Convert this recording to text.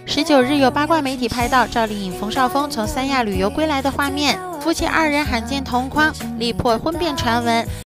19日，有八卦媒体拍到赵丽颖、冯绍峰从三亚旅游归来的画面，夫妻二人罕见同框，力破婚变传闻。